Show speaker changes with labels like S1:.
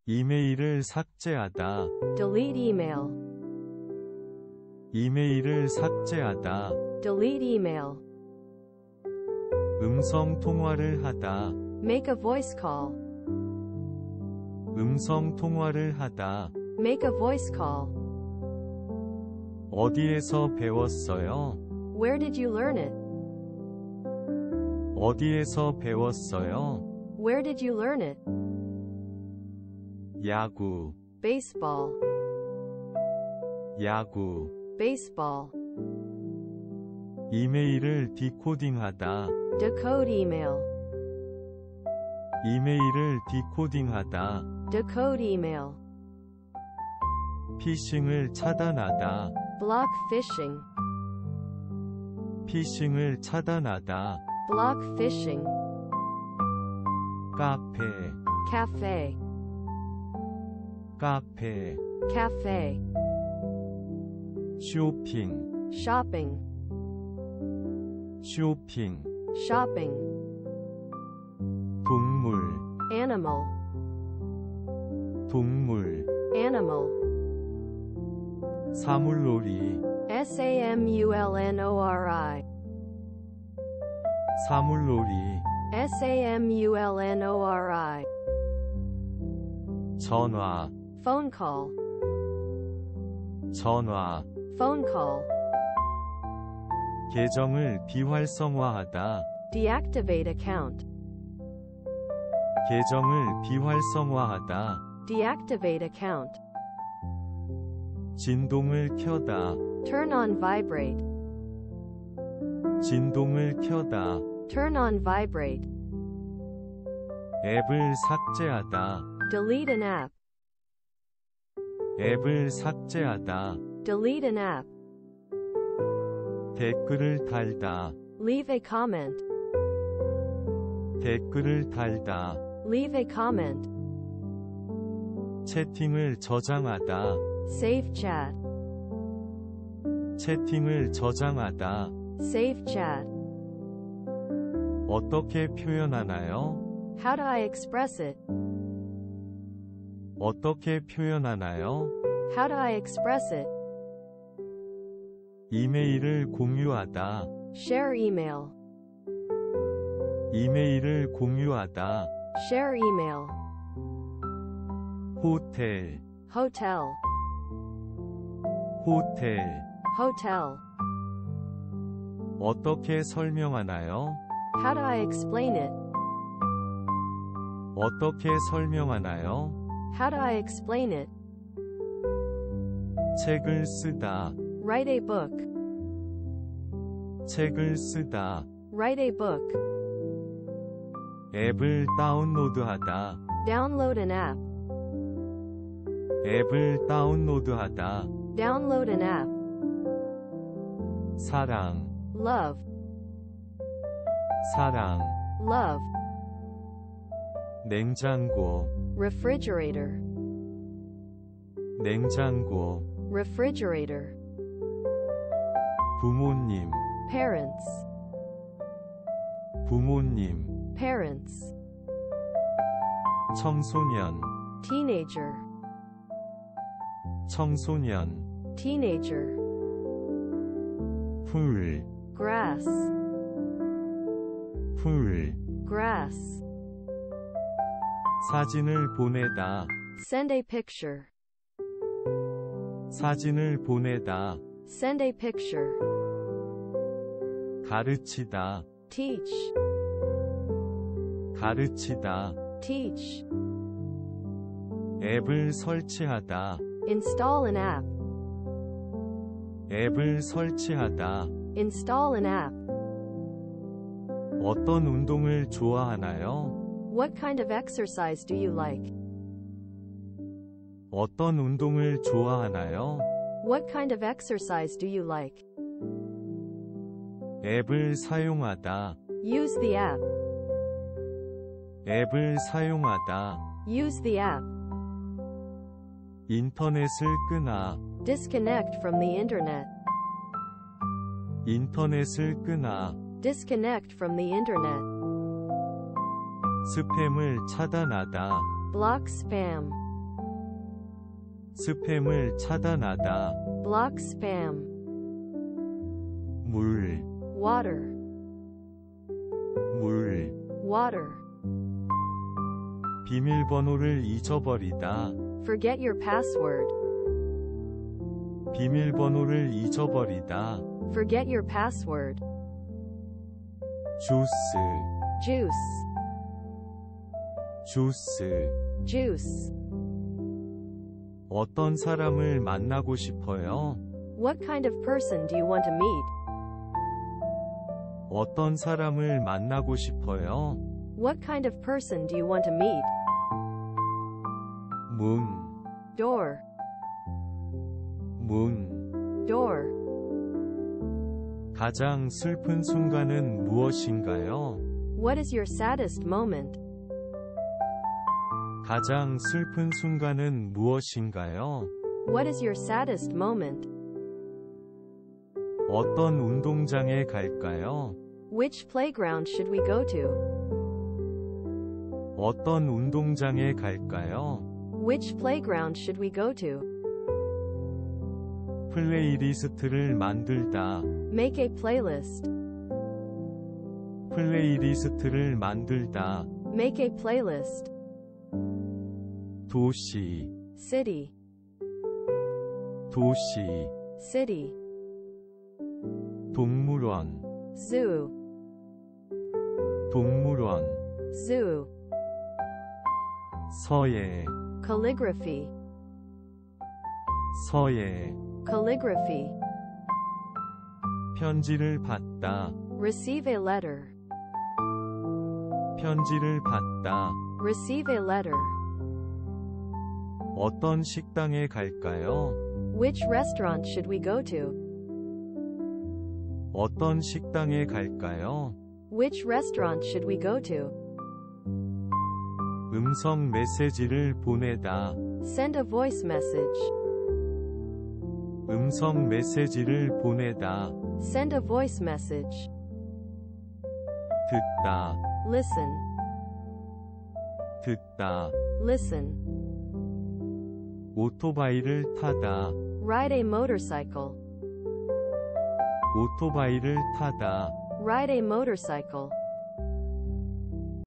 S1: 이메일을 삭제하다.
S2: delete email,
S1: 이메일을 삭제하다.
S2: delete email,
S1: 음성 통화를 하다.
S2: make a voice call,
S1: 음성 통화를 하다.
S2: make a voice call,
S1: 어디에서 배웠어요?
S2: where did you learn it,
S1: 어디에서 배웠어요?
S2: where did you learn it,
S1: 야구,
S2: baseball,
S1: 야구.
S2: baseball,
S1: 이메일을 디코딩하다.
S2: decode email,
S1: 이메일을 디코딩하다.
S2: decode email,
S1: 피싱을 차단하다.
S2: block phishing,
S1: 피싱을 차단하다.
S2: block phishing,
S1: 카페,
S2: cafe,
S1: 카페.
S2: cafe,
S1: 쇼핑,
S2: shopping,
S1: 쇼핑.
S2: shopping,
S1: 동물,
S2: animal,
S1: 동물.
S2: animal,
S1: 사물놀이,
S2: samulnori,
S1: 사물놀이.
S2: samulnori,
S1: 전화,
S2: phone call,
S1: 전화.
S2: phone call,
S1: 계정을 비활성화하다.
S2: deactivate account,
S1: 계정을 비활성화하다.
S2: deactivate account,
S1: 진동을 켜다.
S2: turn on vibrate,
S1: 진동을 켜다.
S2: turn on vibrate,
S1: 앱을 삭제하다.
S2: delete an app,
S1: 앱을 삭제하다.
S2: delete an app,
S1: 댓글을 달다.
S2: leave a comment,
S1: 댓글을 달다.
S2: leave a comment,
S1: 채팅을 저장하다.
S2: save chat,
S1: 채팅을 저장하다.
S2: save chat,
S1: 어떻게 표현하나요?
S2: how do I express it,
S1: 어떻게 표현하나요?
S2: how do I express it,
S1: 이메일을 공유하다.
S2: share email,
S1: 이메일을 공유하다.
S2: share email,
S1: 호텔,
S2: hotel,
S1: 호텔.
S2: hotel,
S1: 어떻게 설명하나요?
S2: how do I explain it,
S1: 어떻게 설명하나요?
S2: how do I explain it,
S1: 책을 쓰다.
S2: write a book,
S1: 책을 쓰다.
S2: write a book,
S1: 앱을 다운로드하다.
S2: download an app,
S1: 앱을 다운로드하다.
S2: download an app,
S1: 사랑,
S2: love,
S1: 사랑.
S2: love,
S1: 냉장고,
S2: refrigerator,
S1: 냉장고.
S2: refrigerator,
S1: 부모님,
S2: parents,
S1: 부모님.
S2: parents,
S1: 청소년,
S2: teenager,
S1: 청소년.
S2: teenager,
S1: 풀,
S2: grass,
S1: 풀.
S2: grass,
S1: 사진을 보내다.
S2: send a picture,
S1: 사진을 보내다.
S2: send a picture,
S1: 가르치다.
S2: teach,
S1: 가르치다.
S2: teach,
S1: 앱을 설치하다.
S2: install an app,
S1: 앱을 설치하다.
S2: install an app,
S1: 어떤 운동을 좋아하나요?
S2: what kind of exercise do you like,
S1: 어떤 운동을 좋아하나요?
S2: what kind of exercise do you like,
S1: 앱을 사용하다.
S2: use the app,
S1: 앱을 사용하다.
S2: use the app,
S1: 인터넷을 끄나.
S2: disconnect from the internet,
S1: 인터넷을 끄나.
S2: disconnect from the internet,
S1: 스팸을 차단하다.
S2: block spam,
S1: 스팸을 차단하다.
S2: Block spam.
S1: 물,
S2: Water.
S1: 물.
S2: Water.
S1: 비밀번호를 잊어버리다.
S2: Forget your password.
S1: 비밀번호를 잊어버리다.
S2: Forget your password.
S1: 주스,
S2: Juice.
S1: 주스.
S2: Juice.
S1: 어떤 사람을 만나고 싶어요?
S2: What kind of person do you want to meet?
S1: 어떤 사람을 만나고 싶어요?
S2: What kind of person do you want to meet?
S1: 문,
S2: Door.
S1: 문.
S2: Door.
S1: 가장 슬픈 순간은 무엇인가요?
S2: What is your saddest moment?
S1: 가장 슬픈 순간은 무엇인가요?
S2: What is your saddest moment?
S1: 어떤 운동장에 갈까요?
S2: Which playground should we go to?
S1: 어떤 운동장에 갈까요?
S2: Which playground should we go to?
S1: 플레이리스트를 만들다.
S2: Make a playlist.
S1: 플레이리스트를 만들다.
S2: Make a playlist.
S1: 도시,
S2: City.
S1: 도시.
S2: City.
S1: 동물원,
S2: Zoo.
S1: 동물원.
S2: Zoo.
S1: 서예,
S2: Calligraphy.
S1: 서예.
S2: Calligraphy.
S1: 편지를 받다.
S2: Receive a letter.
S1: 편지를 받다.
S2: Receive a letter.
S1: 어떤 식당에 갈까요?
S2: Which restaurant should we go to?
S1: 어떤 식당에 갈까요?
S2: Which restaurant should we go to?
S1: 음성 메시지를 보내다.
S2: Send a voice message.
S1: 음성 메시지를 보내다.
S2: Send a voice message.
S1: 듣다.
S2: Listen.
S1: 듣다.
S2: Listen.
S1: 오토바이를 타다.
S2: Ride a motorcycle.
S1: 오토바이를 타다.
S2: Ride a motorcycle.